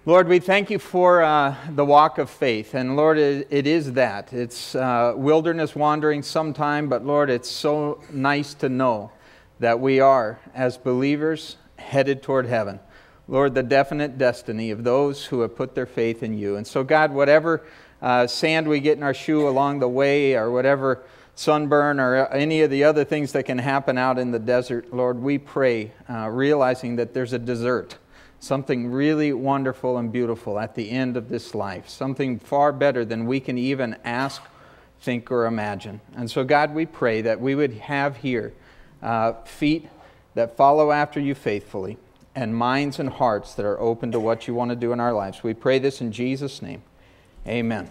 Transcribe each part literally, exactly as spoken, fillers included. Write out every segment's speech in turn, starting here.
Lord, we thank you for uh, the walk of faith. And Lord, it, it is that. It's uh, wilderness wandering sometime, but Lord, it's so nice to know that we are, as believers, headed toward heaven. Lord, the definite destiny of those who have put their faith in you. And so God, whatever uh, sand we get in our shoe along the way, or whatever sunburn or any of the other things that can happen out in the desert, Lord, we pray, uh, realizing that there's a dessert. Something really wonderful and beautiful at the end of this life. Something far better than we can even ask, think, or imagine. And so, God, we pray that we would have here uh, feet that follow after you faithfully and minds and hearts that are open to what you want to do in our lives. We pray this in Jesus' name. Amen.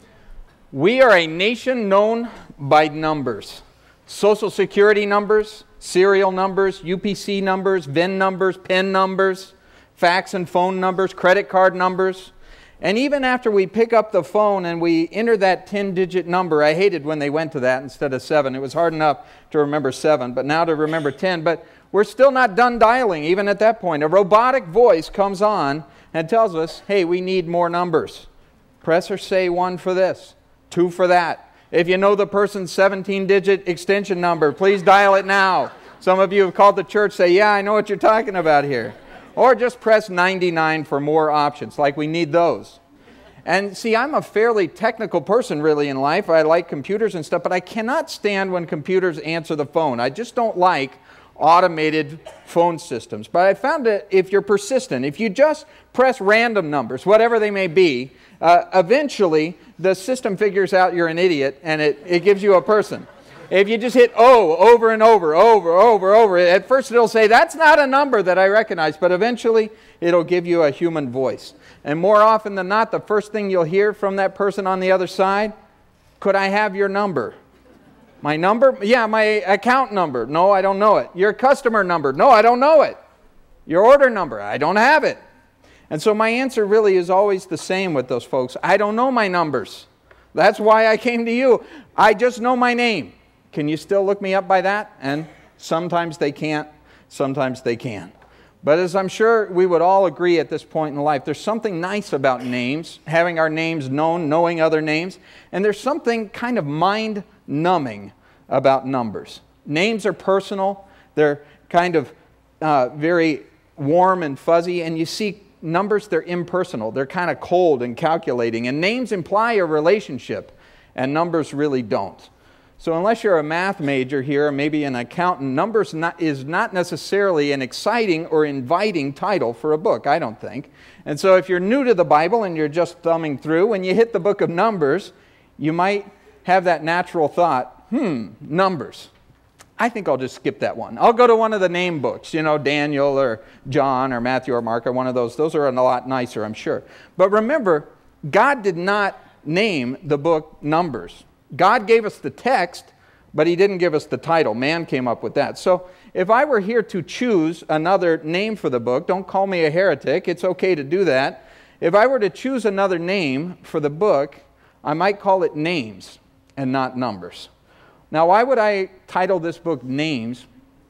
We are a nation known by numbers. Social security numbers, serial numbers, U P C numbers, V I N numbers, P I N numbers, fax and phone numbers, credit card numbers. And even after we pick up the phone and we enter that ten-digit number, I hated when they went to that instead of seven. It was hard enough to remember seven, but now to remember ten. But we're still not done dialing, even at that point. A robotic voice comes on and tells us, hey, we need more numbers. Press or say one for this, two for that. If you know the person's seventeen-digit extension number, please dial it now. Some of you have called the church, say, yeah, I know what you're talking about here. Or just press ninety-nine for more options, like we need those. And see, I'm a fairly technical person really in life. I like computers and stuff, but I cannot stand when computers answer the phone. I just don't like automated phone systems. But I found that if you're persistent, if you just press random numbers, whatever they may be, uh, eventually the system figures out you're an idiot and it, it gives you a person. If you just hit O over and over, over, over, over, at first it'll say, that's not a number that I recognize, but eventually it'll give you a human voice. And more often than not, the first thing you'll hear from that person on the other side, could I have your number? My number? Yeah, my account number. No, I don't know it. Your customer number? No, I don't know it. Your order number? I don't have it. And so my answer really is always the same with those folks. I don't know my numbers. That's why I came to you. I just know my name. Can you still look me up by that? And sometimes they can't, sometimes they can. But as I'm sure we would all agree at this point in life, there's something nice about names, having our names known, knowing other names, and there's something kind of mind-numbing about numbers. Names are personal, they're kind of uh, very warm and fuzzy, and you see numbers, they're impersonal, they're kind of cold and calculating, and names imply a relationship, and numbers really don't. So unless you're a math major here, or maybe an accountant, numbers not, is not necessarily an exciting or inviting title for a book, I don't think. And so if you're new to the Bible and you're just thumbing through, when you hit the book of Numbers, you might have that natural thought, hmm, Numbers. I think I'll just skip that one. I'll go to one of the name books, you know, Daniel or John or Matthew or Mark or one of those. Those are a lot nicer, I'm sure. But remember, God did not name the book Numbers. God gave us the text, but he didn't give us the title. Man came up with that. So if I were here to choose another name for the book, don't call me a heretic. It's okay to do that. If I were to choose another name for the book, I might call it Names and not Numbers. Now, why would I title this book Names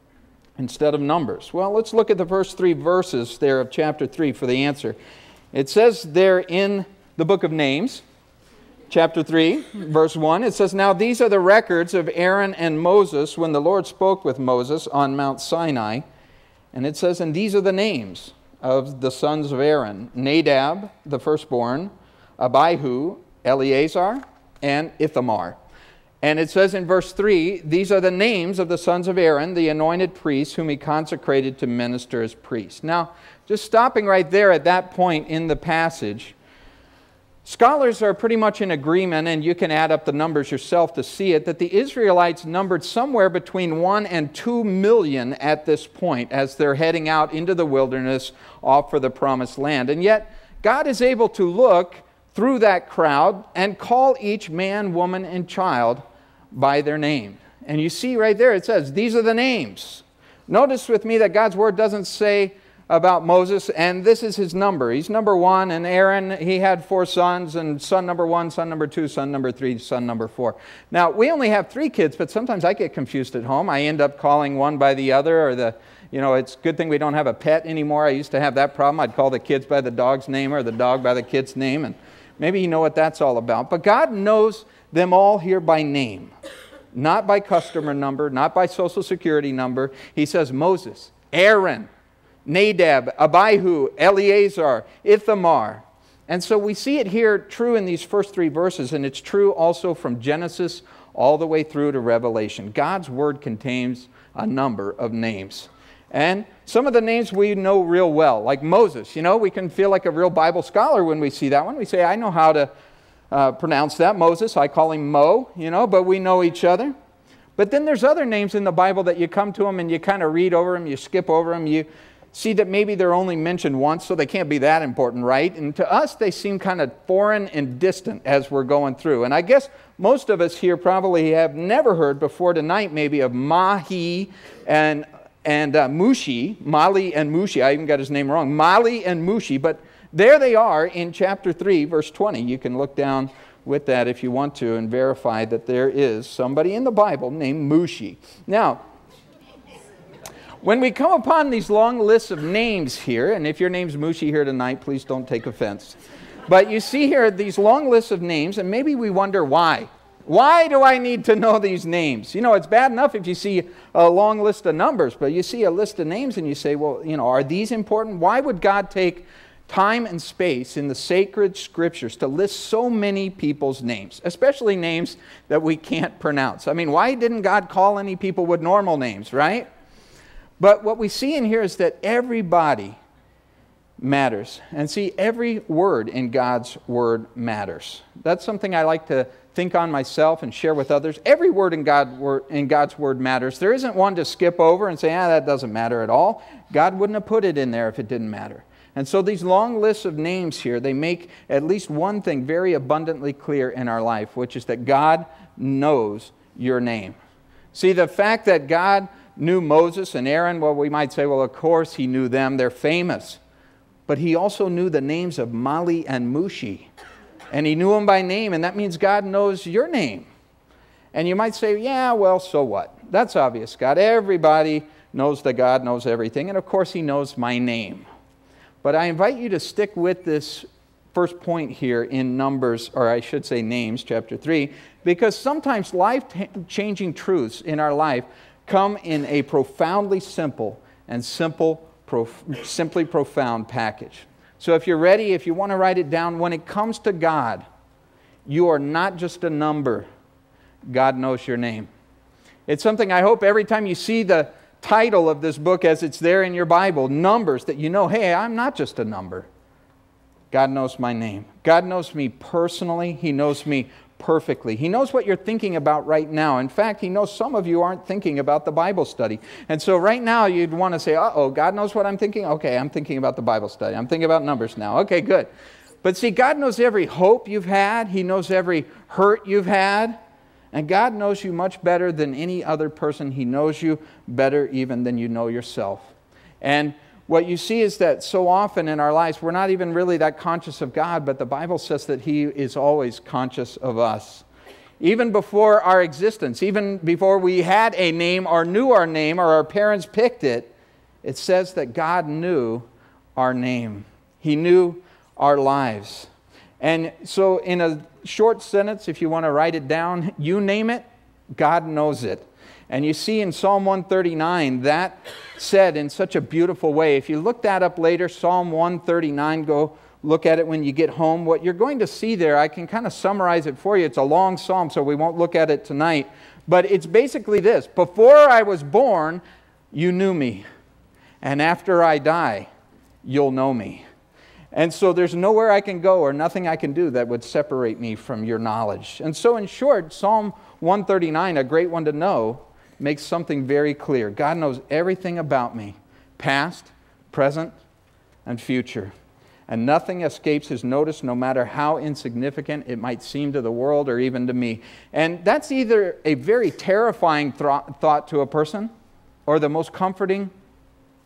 instead of Numbers? Well, let's look at the first three verses there of chapter three for the answer. It says there in the book of Names, chapter three, verse one, it says, now these are the records of Aaron and Moses when the Lord spoke with Moses on Mount Sinai. And it says, and these are the names of the sons of Aaron, Nadab, the firstborn, Abihu, Eleazar, and Ithamar. And it says in verse three, these are the names of the sons of Aaron, the anointed priests, whom he consecrated to minister as priests. Now, just stopping right there at that point in the passage, scholars are pretty much in agreement, and you can add up the numbers yourself to see it, that the Israelites numbered somewhere between one and two million at this point as they're heading out into the wilderness off for the promised land. And yet, God is able to look through that crowd and call each man, woman, and child by their name. And you see right there, it says, these are the names. Notice with me that God's Word doesn't say about Moses, and this is his number. He's number one, and Aaron, he had four sons, and son number one, son number two, son number three, son number four. Now, we only have three kids, but sometimes I get confused at home. I end up calling one by the other, or the, you know, it's a good thing we don't have a pet anymore. I used to have that problem. I'd call the kids by the dog's name or the dog by the kid's name, and maybe you know what that's all about. But God knows them all here by name, not by customer number, not by social security number. He says Moses, Aaron, Nadab, Abihu, Eleazar, Ithamar. And so we see it here true in these first three verses, and it's true also from Genesis all the way through to Revelation. God's Word contains a number of names. And some of the names we know real well, like Moses. You know, we can feel like a real Bible scholar when we see that one. We say, I know how to uh, pronounce that, Moses. I call him Mo, you know, but we know each other. But then there's other names in the Bible that you come to them and you kind of read over them, you skip over them, you see that maybe they're only mentioned once, so they can't be that important, right? And to us, they seem kind of foreign and distant as we're going through. And I guess most of us here probably have never heard before tonight maybe of Mahi and, and uh, Mushi, Mali and Mushi. I even got his name wrong, Mali and Mushi. But there they are in chapter three, verse twenty. You can look down with that if you want to and verify that there is somebody in the Bible named Mushi. Now, when we come upon these long lists of names here, and if your name's Mushi here tonight, please don't take offense. But you see here these long lists of names, and maybe we wonder why. Why do I need to know these names? You know, it's bad enough if you see a long list of numbers, but you see a list of names and you say, well, you know, are these important? Why would God take time and space in the sacred scriptures to list so many people's names, especially names that we can't pronounce? I mean, why didn't God call any people with normal names, right? But what we see in here is that everybody matters. And see, every word in God's Word matters. That's something I like to think on myself and share with others. Every word in, God, in God's Word matters. There isn't one to skip over and say, ah, that doesn't matter at all. God wouldn't have put it in there if it didn't matter. And so these long lists of names here, they make at least one thing very abundantly clear in our life, which is that God knows your name. See, the fact that God knew Moses and Aaron, well, we might say, well, of course he knew them. They're famous. But he also knew the names of Mali and Mushi. And he knew them by name, and that means God knows your name. And you might say, yeah, well, so what? That's obvious, God. Everybody knows that God knows everything, and of course he knows my name. But I invite you to stick with this first point here in Numbers, or I should say Names, chapter three, because sometimes life-changing truths in our life come in a profoundly simple and simple, prof- simply profound package. So if you're ready, if you want to write it down, when it comes to God, you are not just a number. God knows your name. It's something I hope every time you see the title of this book as it's there in your Bible, Numbers, that you know, hey, I'm not just a number. God knows my name. God knows me personally. He knows me perfectly. He knows what you're thinking about right now. In fact, he knows some of you aren't thinking about the Bible study. And so right now you'd want to say, uh-oh, God knows what I'm thinking? Okay, I'm thinking about the Bible study. I'm thinking about Numbers now. Okay, good. But see, God knows every hope you've had. He knows every hurt you've had. And God knows you much better than any other person. He knows you better even than you know yourself. And what you see is that so often in our lives, we're not even really that conscious of God, but the Bible says that He is always conscious of us. Even before our existence, even before we had a name or knew our name or our parents picked it, it says that God knew our name. He knew our lives. And so in a short sentence, if you want to write it down, you name it, God knows it. And you see in Psalm one thirty-nine, that said in such a beautiful way. If you look that up later, Psalm one thirty-nine, go look at it when you get home. What you're going to see there, I can kind of summarize it for you. It's a long psalm, so we won't look at it tonight. But it's basically this: before I was born, you knew me. And after I die, you'll know me. And so there's nowhere I can go or nothing I can do that would separate me from your knowledge. And so in short, Psalm one thirty-nine, a great one to know, makes something very clear. God knows everything about me, past, present, and future. And nothing escapes His notice, no matter how insignificant it might seem to the world or even to me. And that's either a very terrifying thought to a person or the most comforting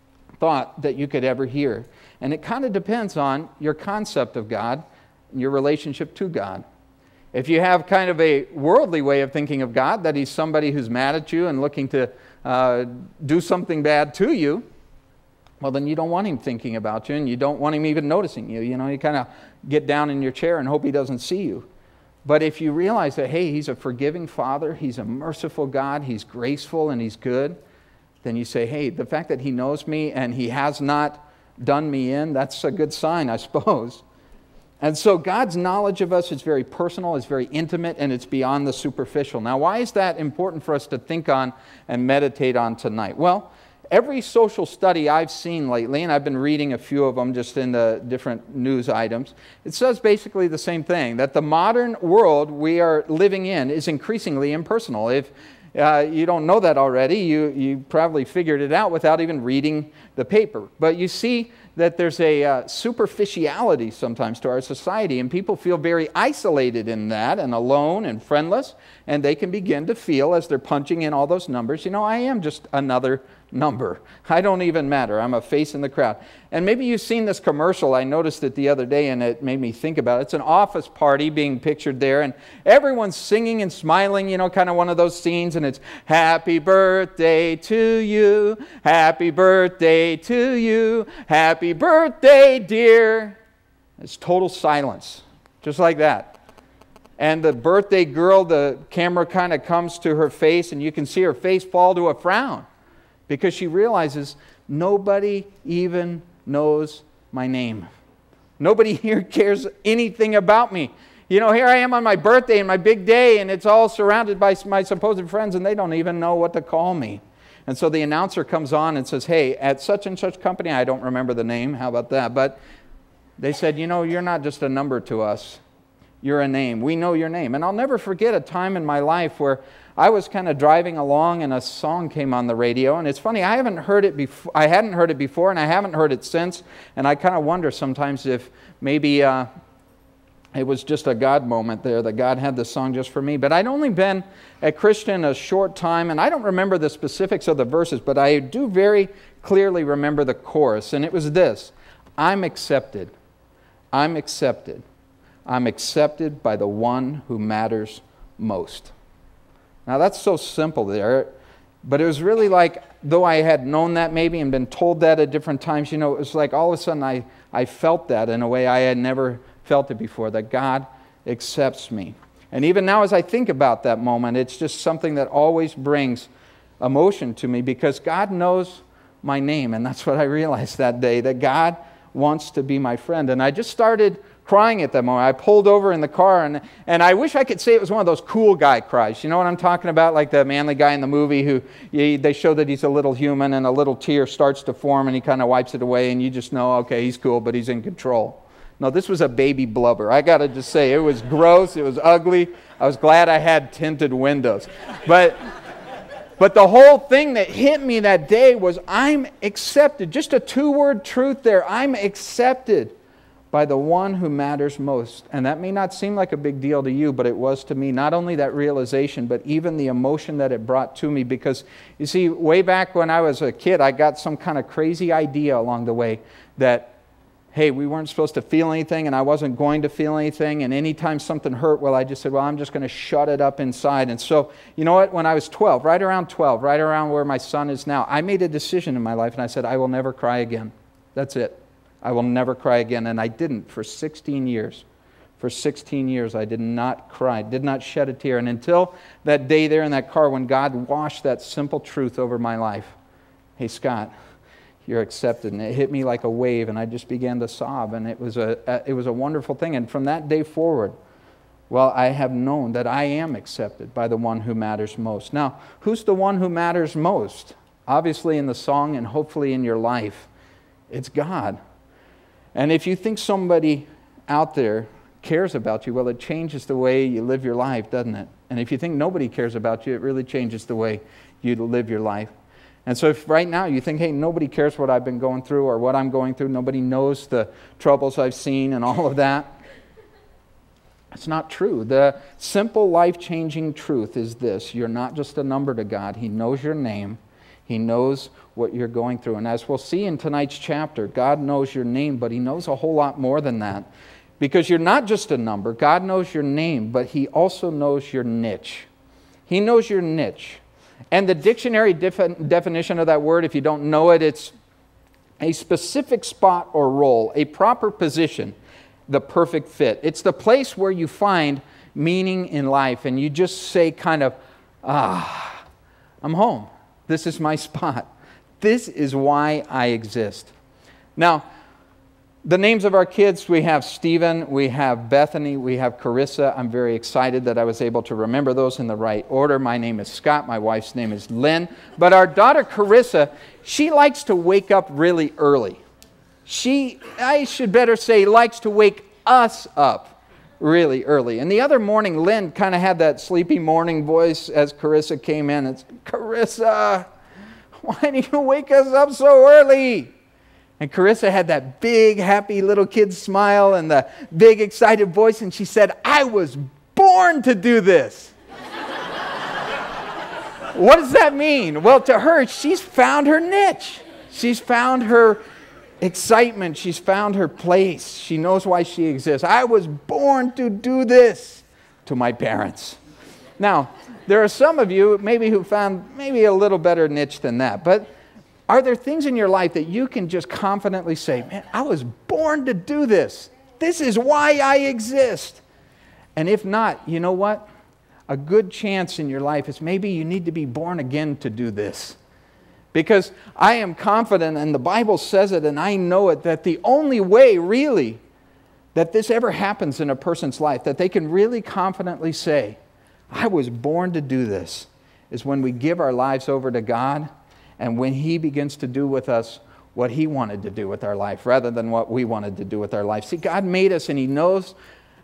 thought that you could ever hear. And it kind of depends on your concept of God and your relationship to God. If you have kind of a worldly way of thinking of God, that he's somebody who's mad at you and looking to uh, do something bad to you, well, then you don't want him thinking about you, and you don't want him even noticing you. You know, you kind of get down in your chair and hope he doesn't see you. But if you realize that, hey, he's a forgiving Father, he's a merciful God, he's graceful and he's good, then you say, hey, the fact that he knows me and he has not done me in, that's a good sign, I suppose. And so God's knowledge of us is very personal, it's very intimate, and it's beyond the superficial. Now, why is that important for us to think on and meditate on tonight? Well, every social study I've seen lately, and I've been reading a few of them just in the different news items, it says basically the same thing, that the modern world we are living in is increasingly impersonal. If uh, you don't know that already, you, you probably figured it out without even reading the paper. But you see that there's a uh, superficiality sometimes to our society, and people feel very isolated in that and alone and friendless, and they can begin to feel as they're punching in all those numbers, you know, I am just another number. I don't even matter. I'm a face in the crowd. And maybe you've seen this commercial. I noticed it the other day and it made me think about it. It's an office party being pictured there, and everyone's singing and smiling, you know, kind of one of those scenes, and it's happy birthday to you, happy birthday to you, happy birthday dear. It's total silence, just like that. And the birthday girl, the camera kind of comes to her face and you can see her face fall to a frown, because she realizes nobody even knows my name. Nobody here cares anything about me. You know, here I am on my birthday and my big day, and it's all surrounded by my supposed friends, and they don't even know what to call me. And so the announcer comes on and says, hey, at such and such company, I don't remember the name, how about that? But they said, you know, you're not just a number to us. You're a name. We know your name. And I'll never forget a time in my life where I was kind of driving along and a song came on the radio. And it's funny, I haven't heard it before. I hadn't heard it before, and I haven't heard it since. And I kind of wonder sometimes if maybe uh, it was just a God moment there, that God had this song just for me. But I'd only been a Christian a short time, and I don't remember the specifics of the verses, but I do very clearly remember the chorus. And it was this: I'm accepted. I'm accepted. I'm accepted by the one who matters most. Now that's so simple there, but it was really like, though I had known that maybe and been told that at different times, you know, it was like all of a sudden I, I felt that in a way I had never felt it before, that God accepts me. And even now as I think about that moment, it's just something that always brings emotion to me, because God knows my name, and that's what I realized that day, that God wants to be my friend. And I just started crying at that moment. I pulled over in the car, and and I wish I could say it was one of those cool guy cries. You know what I'm talking about? Like the manly guy in the movie who he, they show that he's a little human, and a little tear starts to form, and he kind of wipes it away, and you just know, okay, he's cool, but he's in control. No, this was a baby blubber. I got to just say, it was gross. It was ugly. I was glad I had tinted windows. But But the whole thing that hit me that day was, I'm accepted. Just a two-word truth there. I'm accepted by the one who matters most. And that may not seem like a big deal to you, but it was to me. Not only that realization, but even the emotion that it brought to me. Because, you see, way back when I was a kid, I got some kind of crazy idea along the way that, hey, we weren't supposed to feel anything, and I wasn't going to feel anything. And anytime something hurt, well, I just said, well, I'm just going to shut it up inside. And so, you know what? When I was twelve, right around twelve, right around where my son is now, I made a decision in my life, and I said, I will never cry again. That's it. I will never cry again. And I didn't for sixteen years. For sixteen years, I did not cry, did not shed a tear. And until that day there in that car when God washed that simple truth over my life, hey, Scott, you're accepted. And it hit me like a wave, and I just began to sob. And it was a, a it was a wonderful thing. And from that day forward, well, I have known that I am accepted by the one who matters most. Now, who's the one who matters most? Obviously in the song, and hopefully in your life, it's God. And if you think somebody out there cares about you, well, it changes the way you live your life, doesn't it? And if you think nobody cares about you, it really changes the way you live your life. And so if right now you think, hey, nobody cares what I've been going through or what I'm going through, nobody knows the troubles I've seen and all of that, it's not true. The simple life-changing truth is this: you're not just a number to God. He knows your name. He knows what you're going through. And as we'll see in tonight's chapter, God knows your name, but He knows a whole lot more than that. Because you're not just a number. God knows your name, but He also knows your niche. He knows your niche. And the dictionary defi- definition of that word, if you don't know it, it's a specific spot or role, a proper position, the perfect fit. It's the place where you find meaning in life, and you just say kind of, ah, I'm home. This is my spot. This is why I exist. Now, the names of our kids, we have Stephen, we have Bethany, we have Carissa. I'm very excited that I was able to remember those in the right order. My name is Scott, my wife's name is Lynn. But our daughter Carissa, she likes to wake up really early. She, I should better say, likes to wake us up really early. And the other morning, Lynn kind of had that sleepy morning voice as Carissa came in. It's, Carissa, why do you wake us up so early? And Carissa had that big, happy little kid smile and the big, excited voice, and she said, I was born to do this. What does that mean? Well, to her, she's found her niche. She's found her excitement. She's found her place. She knows why she exists. I was born to do this to my parents. Now, there are some of you maybe who found maybe a little better niche than that, but are there things in your life that you can just confidently say, man, I was born to do this. This is why I exist. And if not, you know what? A good chance in your life is maybe you need to be born again to do this. Because I am confident, and the Bible says it, and I know it, that the only way really that this ever happens in a person's life, that they can really confidently say, I was born to do this, is when we give our lives over to God, and when He begins to do with us what He wanted to do with our life rather than what we wanted to do with our life. See, God made us, and He knows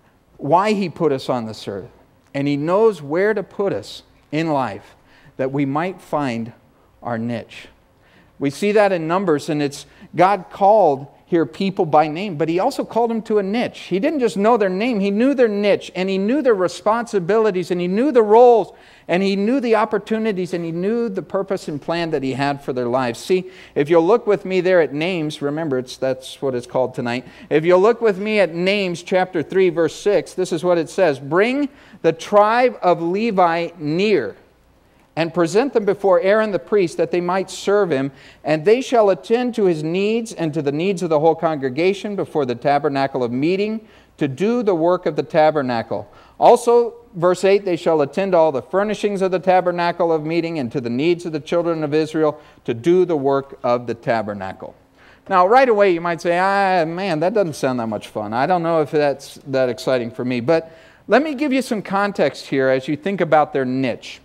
why He put us on this earth. And He knows where to put us in life that we might find our niche. We see that in Numbers, and it's God called here people by name, but He also called them to a niche. He didn't just know their name, He knew their niche, and He knew their responsibilities, and He knew the roles, and He knew the opportunities, and He knew the purpose and plan that He had for their lives. See, if you'll look with me there at Names, remember, it's that's what it's called tonight. If you'll look with me at Names chapter three, verse six, this is what it says. Bring the tribe of Levi near, and present them before Aaron the priest, that they might serve him, and they shall attend to his needs and to the needs of the whole congregation before the tabernacle of meeting, to do the work of the tabernacle. Also, verse eight, they shall attend to all the furnishings of the tabernacle of meeting and to the needs of the children of Israel, to do the work of the tabernacle. Now, right away, you might say, ah, man, that doesn't sound that much fun. I don't know if that's that exciting for me. But let me give you some context here as you think about their niche.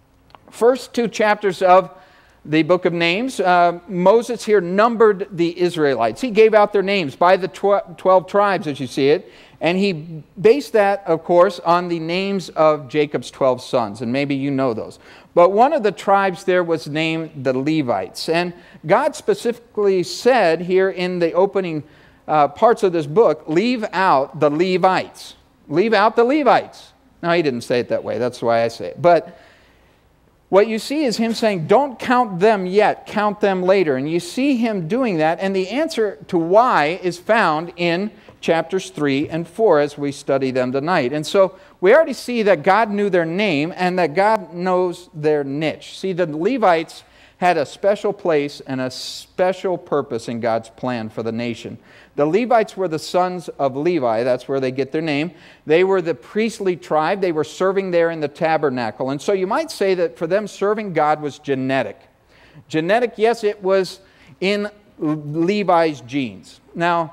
First two chapters of the book of Names, uh, Moses here numbered the Israelites. He gave out their names by the tw- twelve tribes, as you see it, and he based that, of course, on the names of Jacob's twelve sons, and maybe you know those. But one of the tribes there was named the Levites, and God specifically said here in the opening uh, parts of this book, leave out the Levites. Leave out the Levites. Now, He didn't say it that way. That's why I say it. But what you see is Him saying, don't count them yet, count them later. And you see Him doing that, and the answer to why is found in chapters three and four as we study them tonight. And so we already see that God knew their name and that God knows their niche. See, the Levites had a special place and a special purpose in God's plan for the nation. The Levites were the sons of Levi. That's where they get their name. They were the priestly tribe. They were serving there in the tabernacle. And so you might say that for them, serving God was genetic. Genetic, yes, it was in Levi's genes. Now,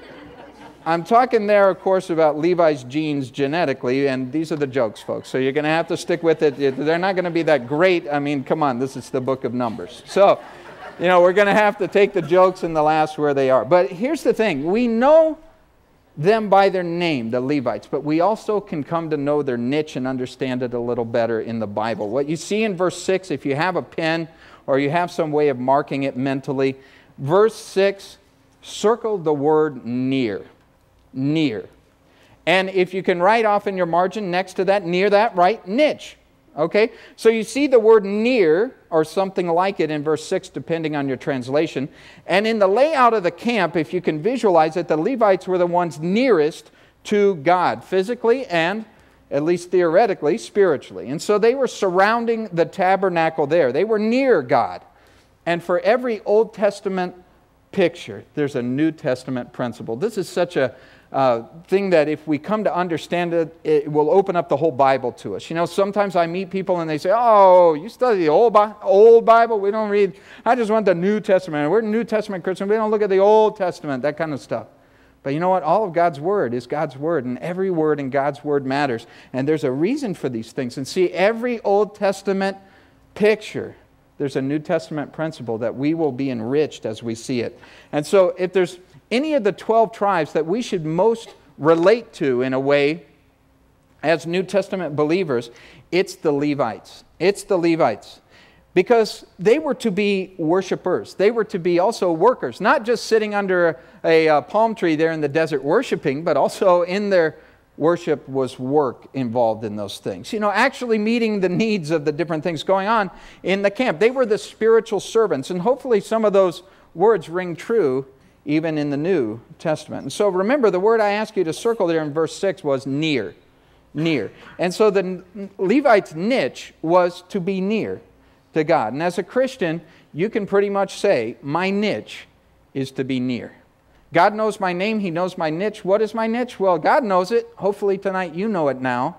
I'm talking there, of course, about Levi's genes genetically, and these are the jokes, folks. So you're going to have to stick with it. They're not going to be that great. I mean, come on, this is the book of Numbers. So, you know, we're going to have to take the jokes and the laughs where they are. But here's the thing. We know them by their name, the Levites, but we also can come to know their niche and understand it a little better in the Bible. What you see in verse six, if you have a pen or you have some way of marking it mentally, verse six, circle the word near. Near. And if you can write off in your margin next to that, near that, write niche. Okay, so you see the word near or something like it in verse six, depending on your translation. And in the layout of the camp, if you can visualize it, the Levites were the ones nearest to God, physically and, at least theoretically, spiritually. And so they were surrounding the tabernacle there. They were near God. And for every Old Testament picture, there's a New Testament principle. This is such a uh, thing that if we come to understand it, it will open up the whole Bible to us. You know, sometimes I meet people and they say, oh, you study the old, Bi- old Bible? We don't read, I just want the New Testament. We're New Testament Christians. We don't look at the Old Testament, that kind of stuff. But you know what? All of God's Word is God's Word, and every word in God's Word matters. And there's a reason for these things. And see, every Old Testament picture, there's a New Testament principle that we will be enriched as we see it. And so if there's any of the twelve tribes that we should most relate to in a way as New Testament believers, it's the Levites. It's the Levites. Because they were to be worshipers. They were to be also workers. Not just sitting under a, a palm tree there in the desert worshiping, but also in their worship was work involved in those things. You know, actually meeting the needs of the different things going on in the camp. They were the spiritual servants. And hopefully some of those words ring true even in the New Testament. And so remember, the word I asked you to circle there in verse six was near. Near. And so the Levites' niche was to be near to God. And as a Christian, you can pretty much say, my niche is to be near. God knows my name. He knows my niche. What is my niche? Well, God knows it. Hopefully tonight you know it now.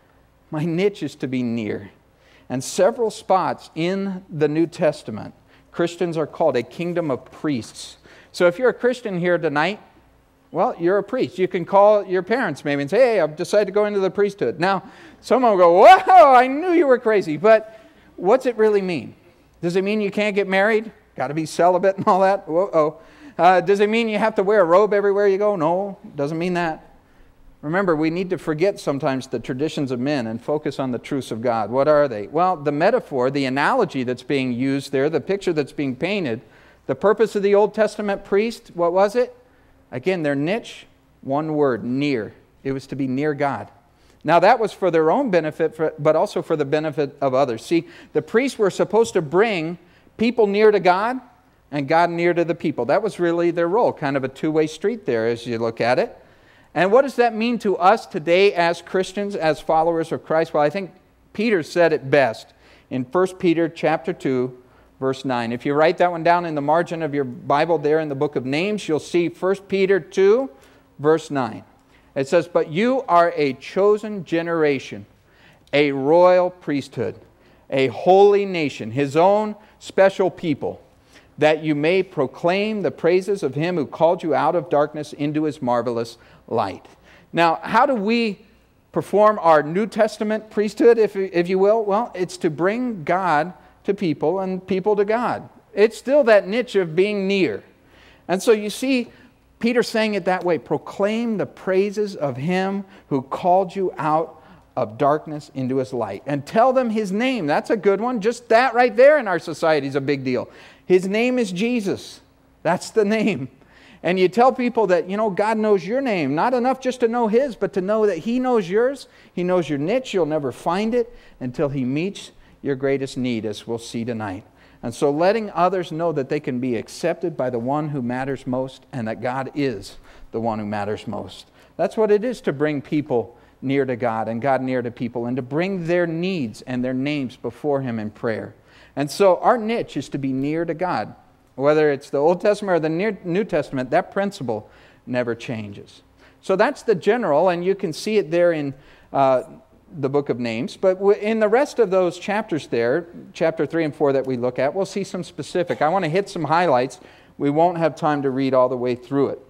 My niche is to be near. And several spots in the New Testament, Christians are called a kingdom of priests. So if you're a Christian here tonight, well, you're a priest. You can call your parents maybe and say, hey, I've decided to go into the priesthood. Now, someone will go, whoa, I knew you were crazy. But what's it really mean? Does it mean you can't get married? Got to be celibate and all that? Whoa-oh. Uh, does it mean you have to wear a robe everywhere you go? No, doesn't mean that. Remember, we need to forget sometimes the traditions of men and focus on the truths of God. What are they? Well, the metaphor, the analogy that's being used there, the picture that's being painted, the purpose of the Old Testament priest, what was it? Again, their niche, one word, near. It was to be near God. Now that was for their own benefit, for, but also for the benefit of others. See, the priests were supposed to bring people near to God and God near to the people. That was really their role, kind of a two-way street there as you look at it. And what does that mean to us today as Christians, as followers of Christ? Well, I think Peter said it best in First Peter chapter two, verse nine. If you write that one down in the margin of your Bible there in the book of Names, you'll see First Peter two, verse nine. It says, but you are a chosen generation, a royal priesthood, a holy nation, His own special people, that you may proclaim the praises of Him who called you out of darkness into His marvelous light. Now, how do we perform our New Testament priesthood, if, if you will? Well, it's to bring God to people and people to God. It's still that niche of being near. And so you see Peter saying it that way, proclaim the praises of Him who called you out of darkness into His light. And tell them His name. That's a good one. Just that right there in our society is a big deal. His name is Jesus. That's the name. And you tell people that, you know, God knows your name. Not enough just to know His, but to know that He knows yours. He knows your niche. You'll never find it until He meets your greatest need, as we'll see tonight. And so letting others know that they can be accepted by the one who matters most and that God is the one who matters most. That's what it is to bring people near to God and God near to people, and to bring their needs and their names before Him in prayer. And so our niche is to be near to God. Whether it's the Old Testament or the New Testament, that principle never changes. So that's the general, and you can see it there in uh, the book of Names. But in the rest of those chapters there, chapter three and four that we look at, we'll see some specific. I want to hit some highlights. We won't have time to read all the way through it.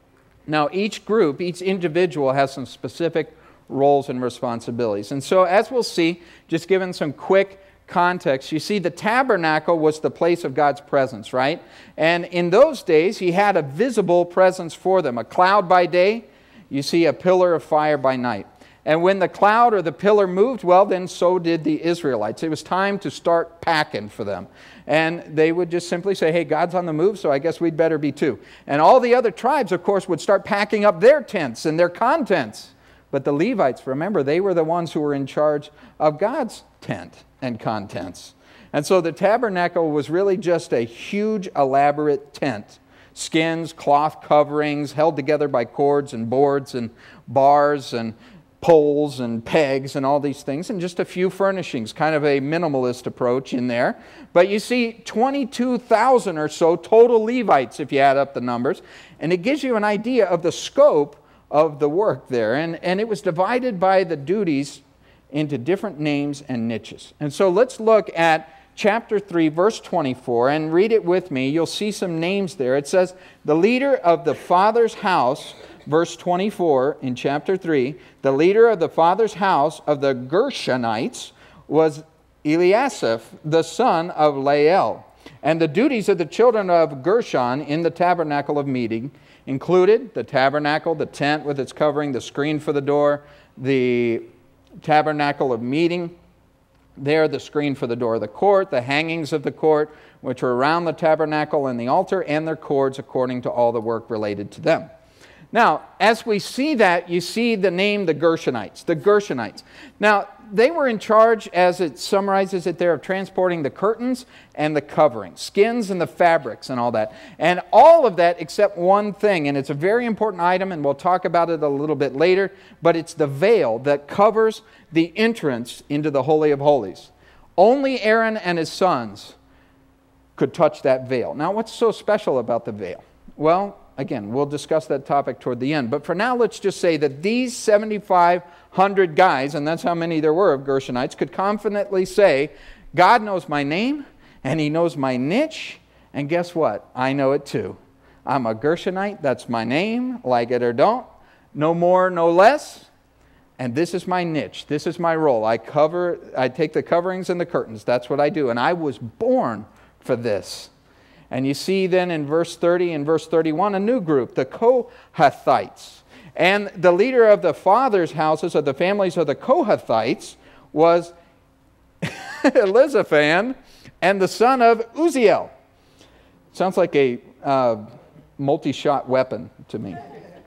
Now, each group, each individual has some specific roles and responsibilities. And so, as we'll see, just given some quick context, you see the tabernacle was the place of God's presence, right? And in those days, He had a visible presence for them. A cloud by day, you see a pillar of fire by night. And when the cloud or the pillar moved, well, then so did the Israelites. It was time to start packing for them. And they would just simply say, hey, God's on the move, so I guess we'd better be too. And all the other tribes, of course, would start packing up their tents and their contents But the Levites, remember, they were the ones who were in charge of God's tent and contents. And so the tabernacle was really just a huge, elaborate tent. Skins, cloth coverings, held together by cords and boards and bars and poles and pegs and all these things, and just a few furnishings, kind of a minimalist approach in there. But you see twenty-two thousand or so total Levites if you add up the numbers, and it gives you an idea of the scope of the work there. And, and it was divided by the duties into different names and niches. And so let's look at chapter three, verse twenty-four, and read it with me. You'll see some names there. It says, the leader of the father's house, verse twenty-four in chapter three, the leader of the father's house of the Gershonites was Eliasaph, the son of Lael. And the duties of the children of Gershon in the tabernacle of meeting included the tabernacle, the tent with its covering, the screen for the door, the tabernacle of meeting, there the screen for the door of the court, the hangings of the court, which were around the tabernacle and the altar, and their cords according to all the work related to them. Now, as we see that, you see the name the Gershonites, the Gershonites. Now, they were in charge, as it summarizes it there, of transporting the curtains and the covering, skins and the fabrics and all that. And all of that except one thing, and it's a very important item, and we'll talk about it a little bit later, but it's the veil that covers the entrance into the Holy of Holies. Only Aaron and his sons could touch that veil. Now, what's so special about the veil? Well, again, we'll discuss that topic toward the end. But for now, let's just say that these seventy-five hundred guys, and that's how many there were of Gershonites, could confidently say, God knows my name, and He knows my niche, and guess what? I know it too. I'm a Gershonite, that's my name, like it or don't. No more, no less. And this is my niche. This is my role. I cover, I take the coverings and the curtains. That's what I do. And I was born for this. And you see then in verse thirty and verse thirty-one a new group, the Kohathites. And the leader of the father's houses of the families of the Kohathites was Elizaphan, and the son of Uzziel. Sounds like a uh, multi-shot weapon to me.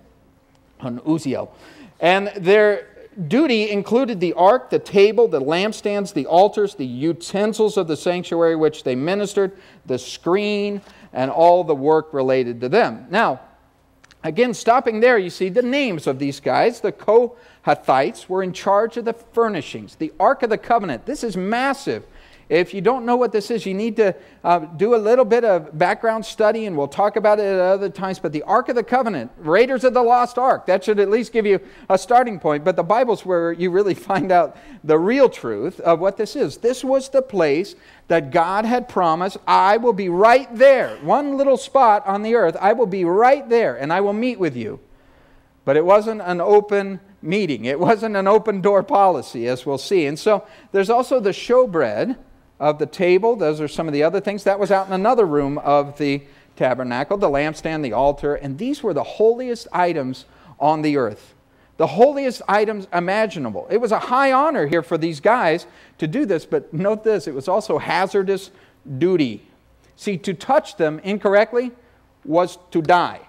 An Uzziel. And their duty included the ark, the table, the lampstands, the altars, the utensils of the sanctuary which they ministered, the screen, and all the work related to them. Now, again, stopping there, you see the names of these guys. The Kohathites were in charge of the furnishings. The Ark of the Covenant. This is massive. If you don't know what this is, you need to uh, do a little bit of background study, and we'll talk about it at other times. But the Ark of the Covenant, Raiders of the Lost Ark, that should at least give you a starting point. But the Bible's where you really find out the real truth of what this is. This was the place that God had promised, I will be right there. One little spot on the earth, I will be right there, and I will meet with you. But it wasn't an open meeting. It wasn't an open door policy, as we'll see. And so there's also the showbread of the table. Those are some of the other things. That was out in another room of the tabernacle, the lampstand, the altar, and these were the holiest items on the earth. The holiest items imaginable. It was a high honor here for these guys to do this, but note this, it was also hazardous duty. See, to touch them incorrectly was to die.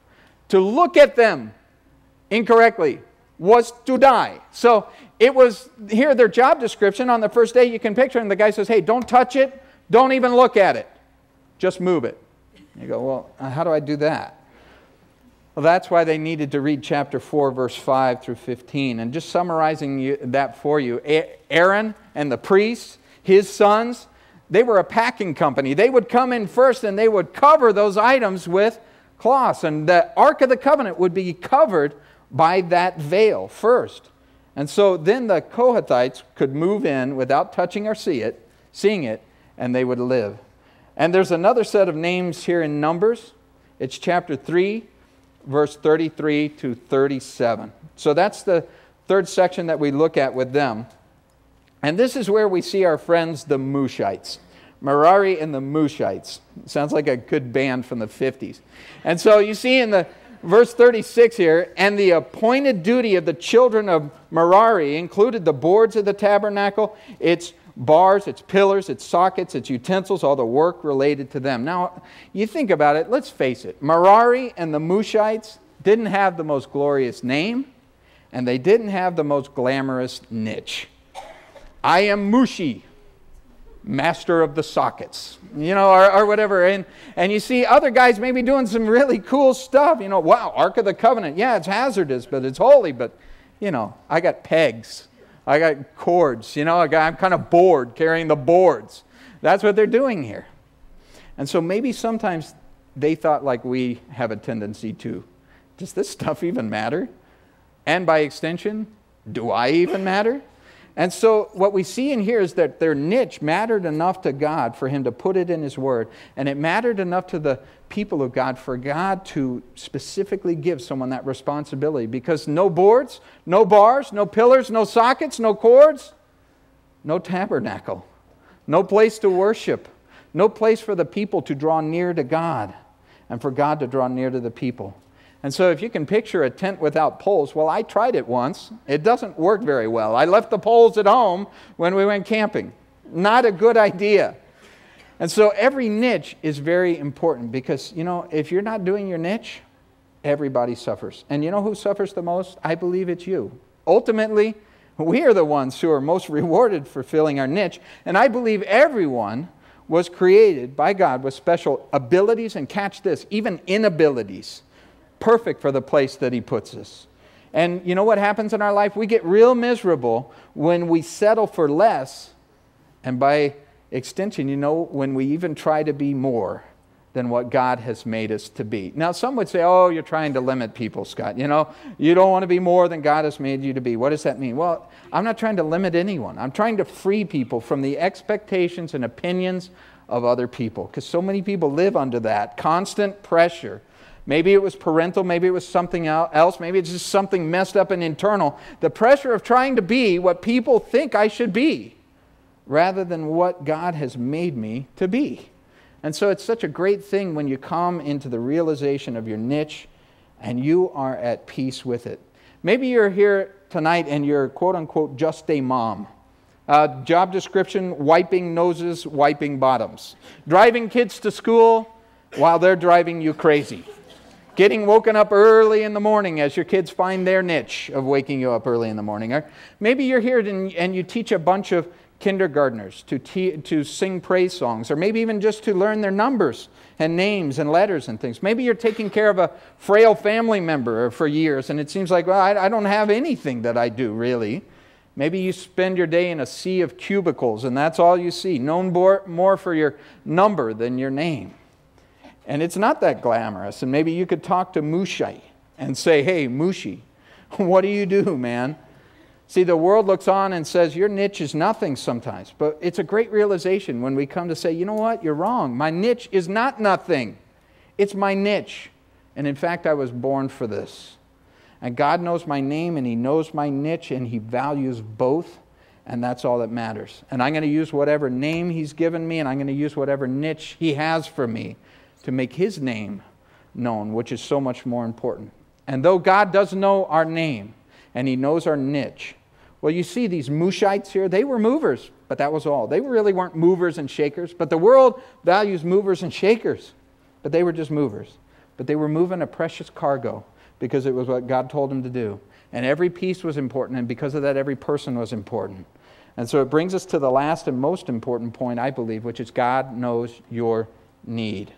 To look at them incorrectly was to die. So it was here their job description on the first day. You can picture, and the guy says, hey, don't touch it, don't even look at it, just move it. You go, well, how do I do that? Well, that's why they needed to read chapter four, verse five through fifteen. And just summarizing you, that for you, Aaron and the priests, his sons, they were a packing company. They would come in first and they would cover those items with cloths. And the Ark of the Covenant would be covered by that veil first. And so then the Kohathites could move in without touching or see it, seeing it, and they would live. And there's another set of names here in Numbers. It's chapter three, verse thirty-three to thirty-seven. So that's the third section that we look at with them. And this is where we see our friends, the Mushites. Merari and the Mushites. Sounds like a good band from the fifties. And so you see in the verse thirty-six here, and the appointed duty of the children of Merari included the boards of the tabernacle, its bars, its pillars, its sockets, its utensils, all the work related to them. Now, you think about it, let's face it, Merari and the Mushites didn't have the most glorious name, and they didn't have the most glamorous niche. I am Mushi, master of the sockets, you know, or, or whatever. And, and you see other guys maybe doing some really cool stuff. You know, wow, Ark of the Covenant. Yeah, it's hazardous, but it's holy. But, you know, I got pegs. I got cords. You know, I got, I'm kind of bored carrying the boards. That's what they're doing here. And so maybe sometimes they thought like we have a tendency to. Does this stuff even matter? And by extension, do I even matter? And so what we see in here is that their niche mattered enough to God for him to put it in his word. And it mattered enough to the people of God for God to specifically give someone that responsibility. Because no boards, no bars, no pillars, no sockets, no cords, no tabernacle, no place to worship, no place for the people to draw near to God and for God to draw near to the people. And so if you can picture a tent without poles, well, I tried it once. It doesn't work very well. I left the poles at home when we went camping. Not a good idea. And so every niche is very important because, you know, if you're not doing your niche, everybody suffers. And you know who suffers the most? I believe it's you. Ultimately, we are the ones who are most rewarded for filling our niche. And I believe everyone was created by God with special abilities, and catch this, even inabilities. Perfect for the place that he puts us. And you know what happens in our life? We get real miserable when we settle for less, and by extension, you know, when we even try to be more than what God has made us to be. Now, some would say, oh, you're trying to limit people, Scott. You know, you don't want to be more than God has made you to be. What does that mean? Well, I'm not trying to limit anyone. I'm trying to free people from the expectations and opinions of other people, because so many people live under that constant pressure. Maybe it was parental, maybe it was something else, maybe it's just something messed up and internal. The pressure of trying to be what people think I should be, rather than what God has made me to be. And so it's such a great thing when you come into the realization of your niche and you are at peace with it. Maybe you're here tonight and you're quote-unquote just a mom. Uh, job description, wiping noses, wiping bottoms. Driving kids to school while they're driving you crazy. Getting woken up early in the morning as your kids find their niche of waking you up early in the morning. Or maybe you're here and you teach a bunch of kindergartners to, te- to sing praise songs, or maybe even just to learn their numbers and names and letters and things. Maybe you're taking care of a frail family member for years and it seems like, well, I, I don't have anything that I do really. Maybe you spend your day in a sea of cubicles and that's all you see. Known more, more for your number than your name. And it's not that glamorous. And maybe you could talk to Mushi and say, hey, Mushi, what do you do, man? See, the world looks on and says, your niche is nothing sometimes. But it's a great realization when we come to say, you know what, you're wrong. My niche is not nothing. It's my niche. And in fact, I was born for this. And God knows my name and he knows my niche and he values both. And that's all that matters. And I'm going to use whatever name he's given me and I'm going to use whatever niche he has for me to make his name known, which is so much more important. And though God does know our name and he knows our niche, well, you see these Mushites here, they were movers, but that was all. They really weren't movers and shakers, but the world values movers and shakers. But they were just movers. But they were moving a precious cargo because it was what God told them to do. And every piece was important, and because of that, every person was important. And so it brings us to the last and most important point, I believe, which is God knows your need.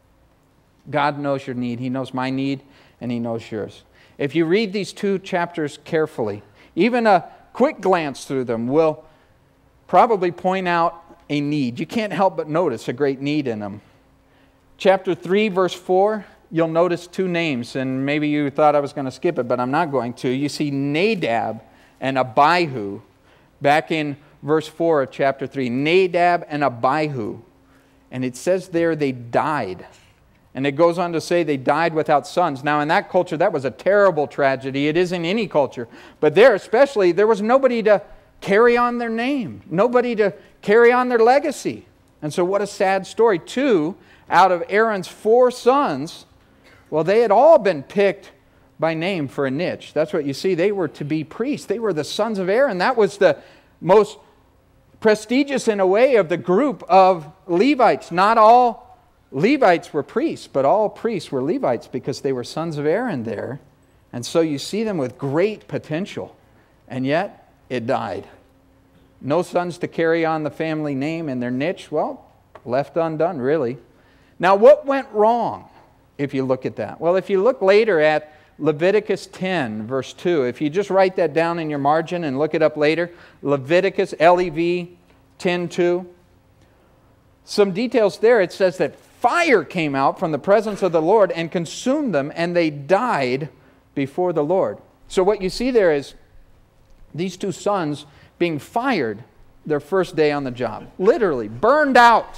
God knows your need. He knows my need, and he knows yours. If you read these two chapters carefully, even a quick glance through them will probably point out a need. You can't help but notice a great need in them. Chapter three, verse four, you'll notice two names, and maybe you thought I was going to skip it, but I'm not going to. You see Nadab and Abihu back in verse four of chapter three. Nadab and Abihu. And it says there they died. And it goes on to say they died without sons. Now in that culture, that was a terrible tragedy. It is in any culture. But there especially, there was nobody to carry on their name. Nobody to carry on their legacy. And so what a sad story. Two out of Aaron's four sons, well, they had all been picked by name for a niche. That's what you see. They were to be priests. They were the sons of Aaron. That was the most prestigious in a way of the group of Levites. Not all Levites were priests, but all priests were Levites because they were sons of Aaron there. And so you see them with great potential, and yet it died. No sons to carry on the family name, and their niche, well, left undone, really. Now, what went wrong, if you look at that? Well, if you look later at Leviticus ten, verse two, if you just write that down in your margin and look it up later, Leviticus, L E V ten two, some details there. It says that fire came out from the presence of the Lord and consumed them, and they died before the Lord. So what you see there is these two sons being fired their first day on the job. Literally, burned out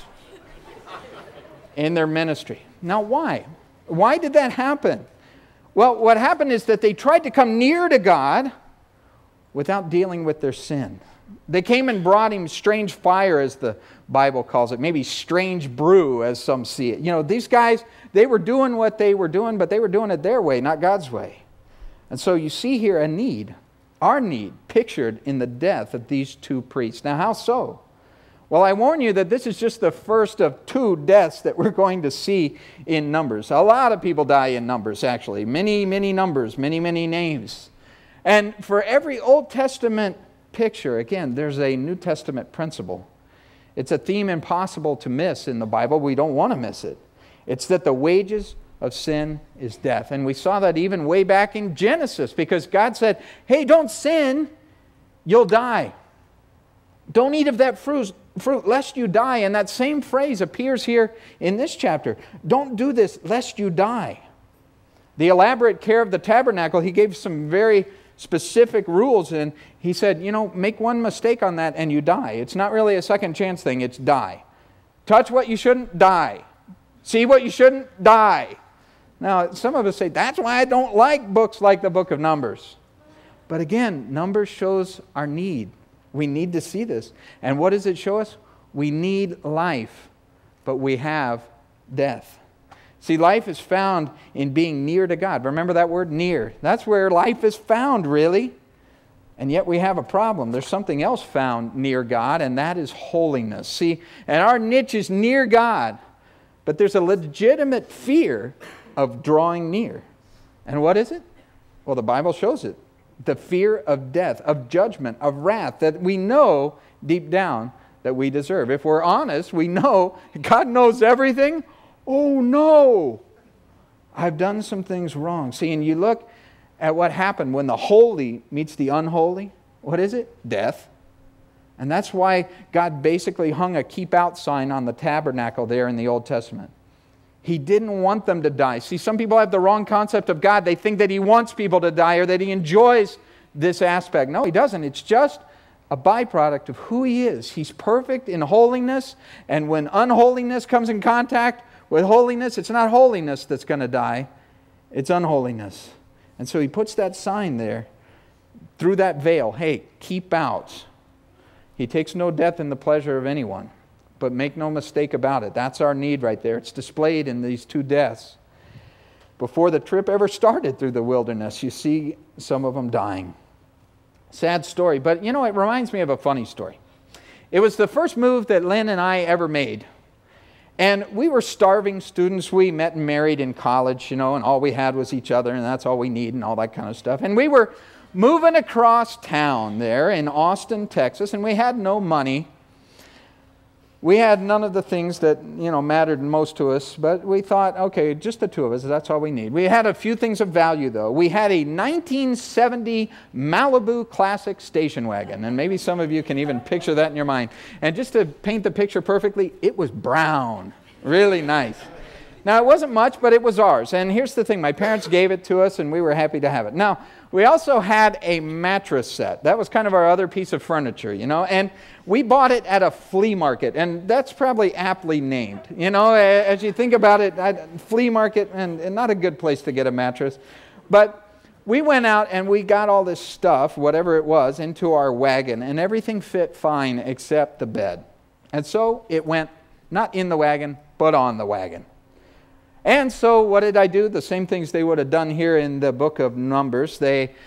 in their ministry. Now, why? Why did that happen? Well, what happened is that they tried to come near to God without dealing with their sin. They came and brought him strange fire, as the Bible calls it, maybe strange brew, as some see it. You know, these guys, they were doing what they were doing, but they were doing it their way, not God's way. And so you see here a need, our need, pictured in the death of these two priests. Now, how so? Well, I warn you that this is just the first of two deaths that we're going to see in Numbers. A lot of people die in Numbers, actually. Many, many numbers, many, many names. And for every Old Testament picture, again, there's a New Testament principle. It's a theme impossible to miss in the Bible. We don't want to miss it. It's that the wages of sin is death. And we saw that even way back in Genesis, because God said, hey, don't sin, you'll die. Don't eat of that fruit, fruit lest you die. And that same phrase appears here in this chapter. Don't do this lest you die. The elaborate care of the tabernacle, he gave some very specific rules, and he said, you know, make one mistake on that and you die. It's not really a second chance thing, it's die. Touch what you shouldn't, die. See what you shouldn't, die. Now, some of us say, that's why I don't like books like the book of Numbers. But again, Numbers shows our need. We need to see this. And what does it show us? We need life, but we have death. See, life is found in being near to God. Remember that word, near. That's where life is found, really. And yet we have a problem. There's something else found near God, and that is holiness. See, and our niche is near God, but there's a legitimate fear of drawing near. And what is it? Well, the Bible shows it. The fear of death, of judgment, of wrath that we know deep down that we deserve. If we're honest, we know God knows everything. Oh no, I've done some things wrong. See, and you look at what happened when the holy meets the unholy. What is it? Death. And that's why God basically hung a keep out sign on the tabernacle there in the Old Testament. He didn't want them to die. See, some people have the wrong concept of God. They think that he wants people to die or that he enjoys this aspect. No, he doesn't. It's just a byproduct of who he is. He's perfect in holiness, and when unholiness comes in contact with holiness, it's not holiness that's going to die. It's unholiness. And so he puts that sign there through that veil. Hey, keep out. He takes no death in the pleasure of anyone. But make no mistake about it. That's our need right there. It's displayed in these two deaths. Before the trip ever started through the wilderness, you see some of them dying. Sad story. But you know, it reminds me of a funny story. It was the first move that Lynn and I ever made. And we were starving students. We met and married in college, you know, and all we had was each other, and that's all we need and all that kind of stuff. And we were moving across town there in Austin, Texas, and we had no money. We had none of the things that, you know, mattered most to us, but we thought, okay, just the two of us, that's all we need. We had a few things of value, though. We had a nineteen seventy Malibu Classic station wagon, and maybe some of you can even picture that in your mind. And just to paint the picture perfectly, it was brown, really nice. Now, it wasn't much, but it was ours. And here's the thing, my parents gave it to us, and we were happy to have it. Now, we also had a mattress set. That was kind of our other piece of furniture, you know, and we bought it at a flea market, and that's probably aptly named. You know, as you think about it, flea market, and, and not a good place to get a mattress. But we went out and we got all this stuff, whatever it was, into our wagon, and everything fit fine except the bed. And so it went not in the wagon, but on the wagon. And so what did I do? The same things they would have done here in the book of Numbers. They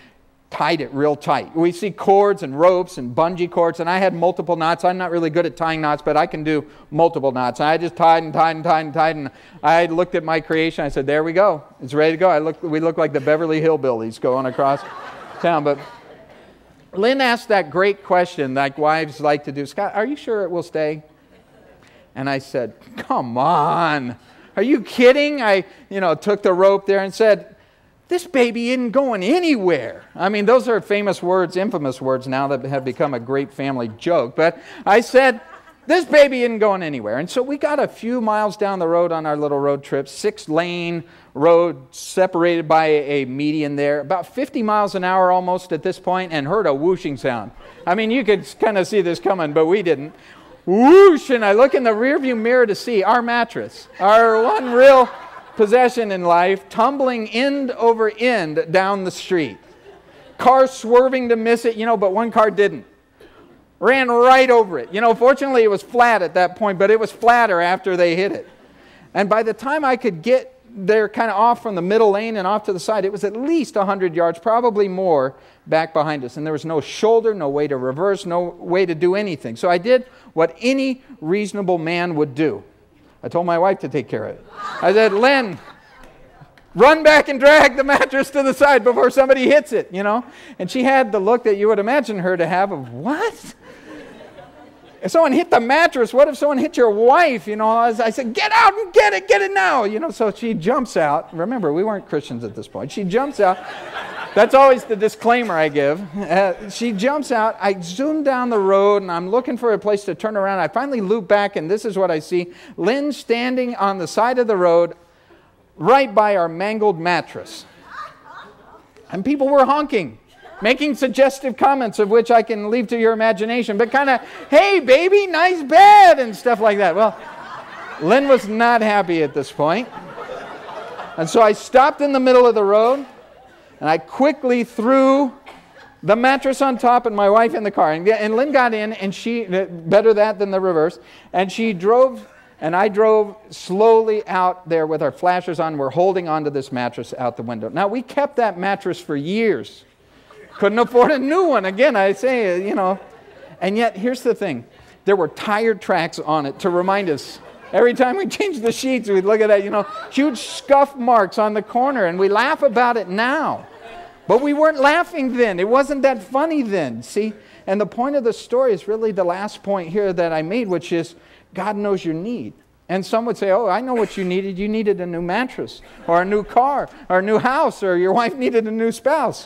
tied it real tight. We see cords and ropes and bungee cords, and I had multiple knots. I'm not really good at tying knots, but I can do multiple knots. And I just tied and tied and tied and tied, and I looked at my creation. I said, there we go. It's ready to go. I look, we look like the Beverly Hillbillies going across town. But Lynn asked that great question like wives like to do. Scott, are you sure it will stay? And I said, come on. Are you kidding? I, you know, took the rope there and said, this baby isn't going anywhere. I mean, those are famous words, infamous words now that have become a great family joke. But I said, this baby isn't going anywhere. And so we got a few miles down the road on our little road trip, six-lane road separated by a median there, about fifty miles an hour almost at this point, and heard a whooshing sound. I mean, you could kind of see this coming, but we didn't. Whoosh, and I look in the rearview mirror to see our mattress, our one real possession in life, tumbling end over end down the street. Cars swerving to miss it, you know, but one car didn't. Ran right over it. You know, fortunately it was flat at that point, but it was flatter after they hit it. And by the time I could get there kind of off from the middle lane and off to the side, it was at least one hundred yards, probably more, back behind us. And there was no shoulder, no way to reverse, no way to do anything. So I did what any reasonable man would do. I told my wife to take care of it. I said, Lynn, run back and drag the mattress to the side before somebody hits it, you know. And she had the look that you would imagine her to have of, what? If someone hit the mattress, what if someone hit your wife? You know, I said, get out and get it, get it now. You know, so she jumps out. Remember, we weren't Christians at this point. She jumps out. That's always the disclaimer I give. Uh, she jumps out. I zoom down the road, and I'm looking for a place to turn around. I finally loop back, and this is what I see. Lynn standing on the side of the road right by our mangled mattress. And people were honking, making suggestive comments of which I can leave to your imagination, but kind of, hey, baby, nice bed, and stuff like that. Well, Lynn was not happy at this point. And so I stopped in the middle of the road, and I quickly threw the mattress on top and my wife in the car. And, and Lynn got in, and she, better that than the reverse, and she drove, and I drove slowly out there with our flashers on. We're holding onto this mattress out the window. Now, we kept that mattress for years. Couldn't afford a new one. Again, I say, you know. And yet, here's the thing. There were tire tracks on it to remind us. Every time we changed the sheets, we'd look at that, you know, huge scuff marks on the corner, and we laugh about it now. But we weren't laughing then. It wasn't that funny then, see? And the point of the story is really the last point here that I made, which is God knows your need. And some would say, oh, I know what you needed. You needed a new mattress, or a new car, or a new house, or your wife needed a new spouse.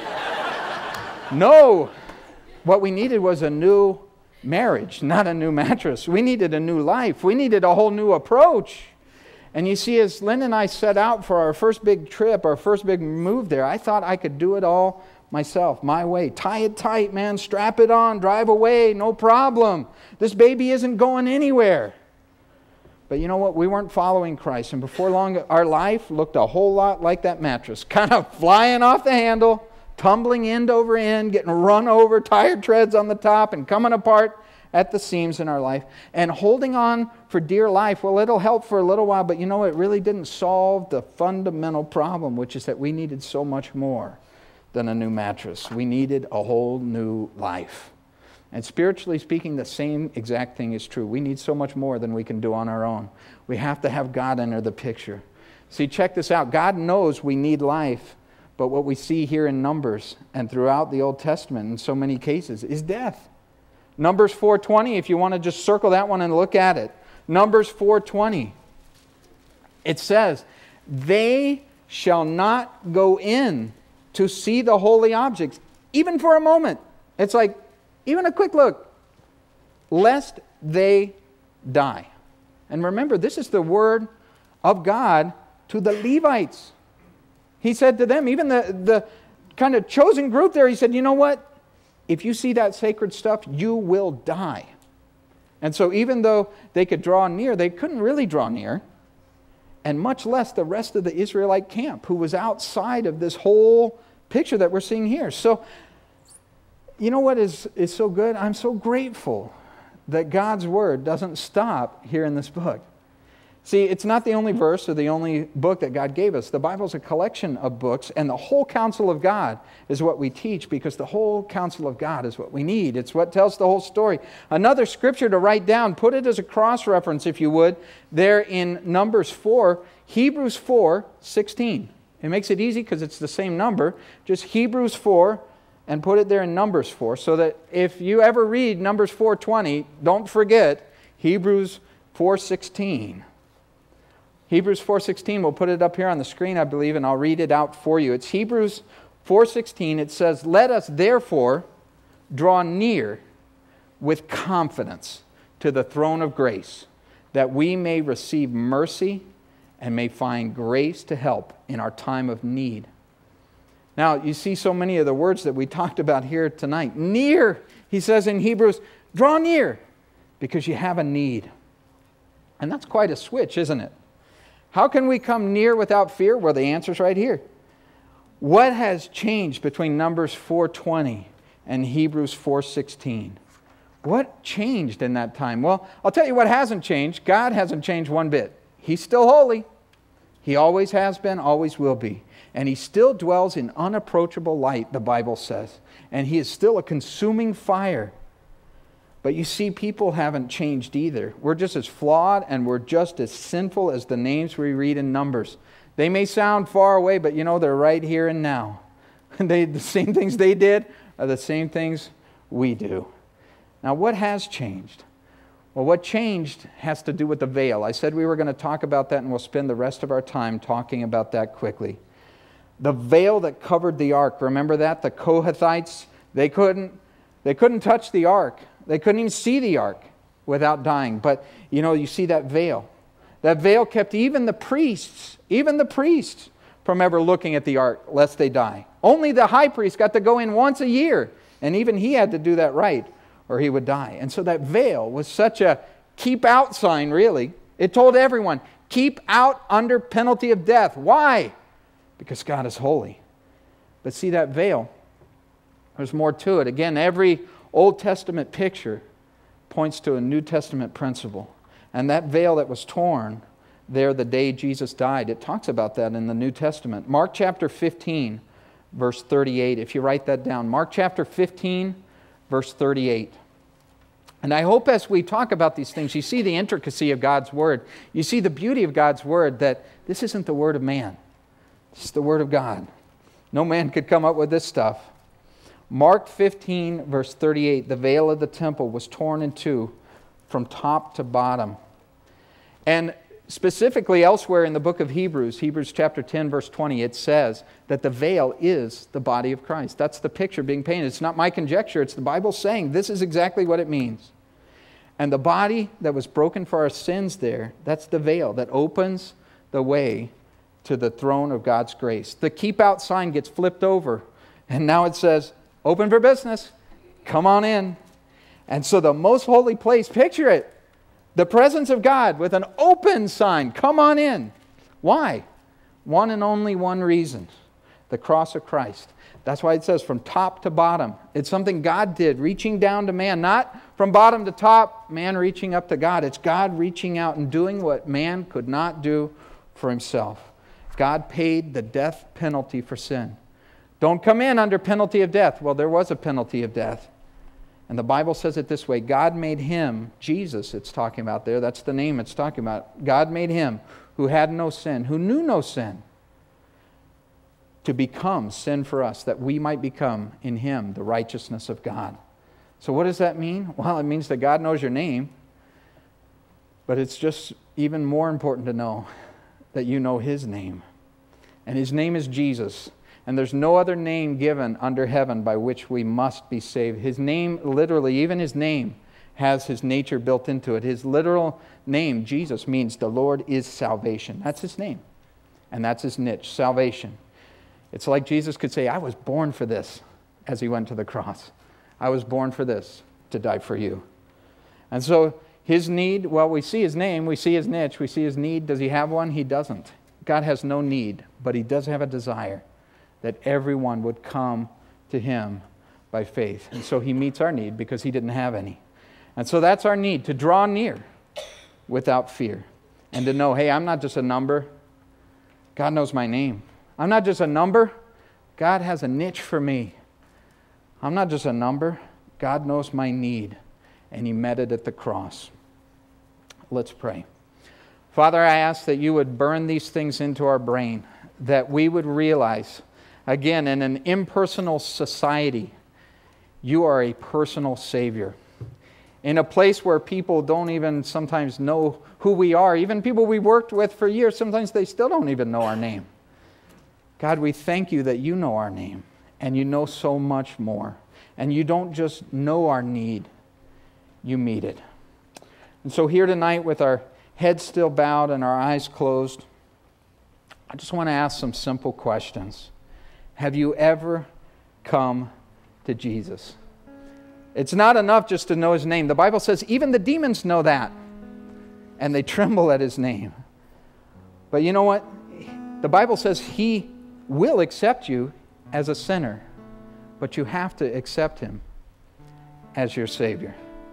No, what we needed was a new marriage, not a new mattress. We needed a new life. We needed a whole new approach. And you see, as Lynn and I set out for our first big trip, our first big move there, I thought I could do it all myself, my way. Tie it tight, man. Strap it on. Drive away. No problem. This baby isn't going anywhere. But you know what? We weren't following Christ. And before long, our life looked a whole lot like that mattress, kind of flying off the handle, tumbling end over end, getting run over, tire treads on the top, and coming apart at the seams in our life. And holding on for dear life, well, it'll help for a little while, but you know, it really didn't solve the fundamental problem, which is that we needed so much more than a new mattress. We needed a whole new life. And spiritually speaking, the same exact thing is true. We need so much more than we can do on our own. We have to have God enter the picture. See, check this out. God knows we need life. But what we see here in Numbers and throughout the Old Testament in so many cases is death. Numbers four twenty, if you want to just circle that one and look at it. Numbers four twenty. It says, they shall not go in to see the holy objects, even for a moment. It's like, even a quick look, lest they die. And remember, this is the word of God to the Levites. He said to them, even the, the kind of chosen group there, he said, you know what? If you see that sacred stuff, you will die. And so even though they could draw near, they couldn't really draw near. And much less the rest of the Israelite camp, who was outside of this whole picture that we're seeing here. So, you know what is, is so good? I'm so grateful that God's word doesn't stop here in this book. See, it's not the only verse or the only book that God gave us. The Bible's a collection of books, and the whole counsel of God is what we teach, because the whole counsel of God is what we need. It's what tells the whole story. Another scripture to write down, put it as a cross-reference, if you would, there in Numbers four, Hebrews four sixteen. It makes it easy because it's the same number. Just Hebrews four, and put it there in Numbers four, so that if you ever read Numbers four twenty, don't forget Hebrews four sixteen. Hebrews four sixteen, we'll put it up here on the screen, I believe, and I'll read it out for you. It's Hebrews four sixteen. It says, "Let us therefore draw near with confidence to the throne of grace, that we may receive mercy and may find grace to help in our time of need." Now, you see so many of the words that we talked about here tonight. Near, he says in Hebrews, draw near because you have a need. And that's quite a switch, isn't it? How can we come near without fear? Well, the answer's right here. What has changed between Numbers four twenty and Hebrews four sixteen? What changed in that time? Well, I'll tell you what hasn't changed. God hasn't changed one bit. He's still holy. He always has been, always will be. And He still dwells in unapproachable light, the Bible says. And He is still a consuming fire. But you see, people haven't changed either. We're just as flawed and we're just as sinful as the names we read in Numbers. They may sound far away, but you know, they're right here and now. They, the same things they did are the same things we do. Now, what has changed? Well, what changed has to do with the veil. I said we were going to talk about that, and we'll spend the rest of our time talking about that quickly. The veil that covered the ark, remember that? The Kohathites, they couldn't, they couldn't touch the ark. They couldn't even see the ark without dying. But, you know, you see that veil. That veil kept even the priests, even the priests, from ever looking at the ark, lest they die. Only the high priest got to go in once a year. And even he had to do that right, or he would die. And so that veil was such a keep out sign, really. It told everyone, keep out under penalty of death. Why? Because God is holy. But see, that veil, there's more to it. Again, every Old Testament picture points to a New Testament principle. And that veil that was torn there the day Jesus died, it talks about that in the New Testament. Mark chapter fifteen, verse thirty-eight, if you write that down. Mark chapter fifteen, verse thirty-eight. And I hope as we talk about these things, you see the intricacy of God's Word. You see the beauty of God's Word, that this isn't the Word of man. This is the Word of God. No man could come up with this stuff. Mark fifteen, verse thirty-eight, the veil of the temple was torn in two from top to bottom. And specifically elsewhere in the book of Hebrews, Hebrews chapter ten, verse twenty, it says that the veil is the body of Christ. That's the picture being painted. It's not my conjecture. It's the Bible saying this is exactly what it means. And the body that was broken for our sins there, that's the veil that opens the way to the throne of God's grace. The keep out sign gets flipped over, and now it says, open for business. Come on in. And so the most holy place, picture it. The presence of God with an open sign. Come on in. Why? One and only one reason. The cross of Christ. That's why it says from top to bottom. It's something God did, reaching down to man. Not from bottom to top, man reaching up to God. It's God reaching out and doing what man could not do for himself. God paid the death penalty for sin. Don't come in under penalty of death. Well, there was a penalty of death. And the Bible says it this way. God made him, Jesus it's talking about there. That's the name it's talking about. God made him who had no sin, who knew no sin, to become sin for us, that we might become in him the righteousness of God. So what does that mean? Well, it means that God knows your name. But it's just even more important to know that you know his name. And his name is Jesus. And there's no other name given under heaven by which we must be saved. His name, literally, even his name, has his nature built into it. His literal name, Jesus, means the Lord is salvation. That's his name. And that's his niche, salvation. It's like Jesus could say, I was born for this, as he went to the cross. I was born for this, to die for you. And so his need, well, we see his name, we see his niche, we see his need. Does he have one? He doesn't. God has no need, but he does have a desire that everyone would come to him by faith. And so he meets our need because he didn't have any. And so that's our need, to draw near without fear. And to know, hey, I'm not just a number. God knows my name. I'm not just a number. God has a niche for me. I'm not just a number. God knows my need, and He met it at the cross. Let's pray. Father, I ask that you would burn these things into our brain, that we would realize, again, in an impersonal society, you are a personal Savior. In a place where people don't even sometimes know who we are, even people we worked with for years, sometimes they still don't even know our name. God, we thank you that you know our name, and you know so much more. And you don't just know our need, you meet it. And so here tonight, with our heads still bowed and our eyes closed, I just want to ask some simple questions. Have you ever come to Jesus? It's not enough just to know His name. The Bible says even the demons know that, and they tremble at His name. But you know what? The Bible says He will accept you as a sinner, but you have to accept Him as your Savior.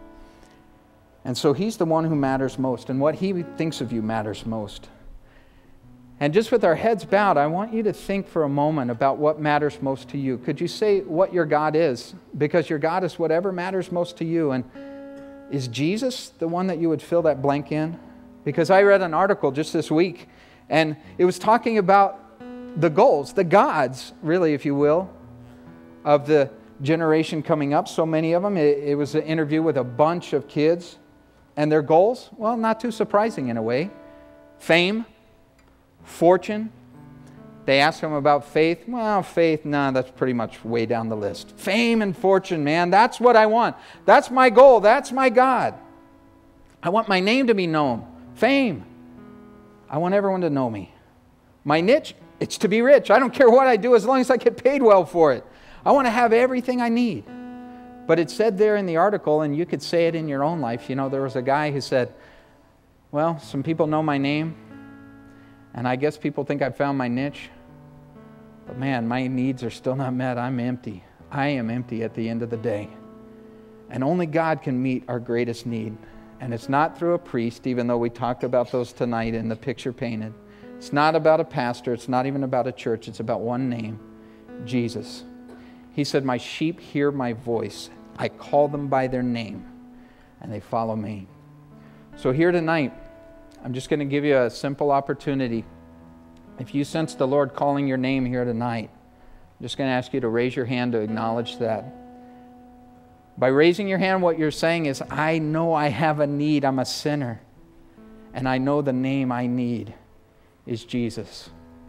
And so He's the one who matters most, and what He thinks of you matters most. And just with our heads bowed, I want you to think for a moment about what matters most to you. Could you say what your God is? Because your God is whatever matters most to you. And is Jesus the one that you would fill that blank in? Because I read an article just this week, and it was talking about the goals, the gods, really, if you will, of the generation coming up. So many of them. It, it was an interview with a bunch of kids. And their goals? Well, not too surprising in a way. Fame. Fortune. They ask them about faith. Well, faith, nah, that's pretty much way down the list. Fame and fortune, man, that's what I want. That's my goal. That's my God. I want my name to be known. Fame. I want everyone to know me. My niche, it's to be rich. I don't care what I do as long as I get paid well for it. I want to have everything I need. But it said there in the article, and you could say it in your own life, you know, there was a guy who said, well, some people know my name, and I guess people think I've found my niche. But man, my needs are still not met. I'm empty. I am empty at the end of the day. And only God can meet our greatest need. And it's not through a priest, even though we talked about those tonight in the picture painted. It's not about a pastor. It's not even about a church. It's about one name, Jesus. He said, my sheep hear my voice. I call them by their name, and they follow me. So here tonight, I'm just going to give you a simple opportunity. If you sense the Lord calling your name here tonight, I'm just going to ask you to raise your hand to acknowledge that. By raising your hand, what you're saying is, I know I have a need. I'm a sinner. And I know the name I need is Jesus.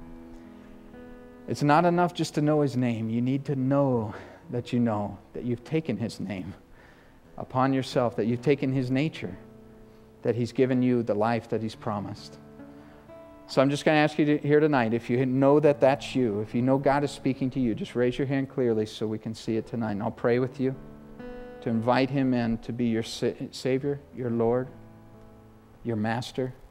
It's not enough just to know His name. You need to know that you know that you've taken His name upon yourself, that you've taken His nature, that He's given you the life that He's promised. So I'm just going to ask you to, here tonight, if you know that that's you, if you know God is speaking to you, just raise your hand clearly so we can see it tonight. And I'll pray with you to invite Him in to be your sa- Savior, your Lord, your Master.